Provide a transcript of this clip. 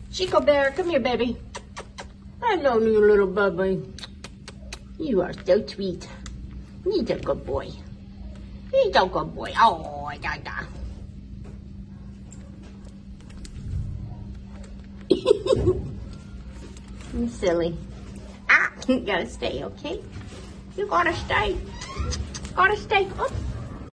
Chico Bear, come here, baby. Hello, you little baby. You are so sweet. He's a good boy. He's a good boy. Oh, da. You silly. Ah, you gotta stay, okay? You gotta stay. Gotta stay. Oh.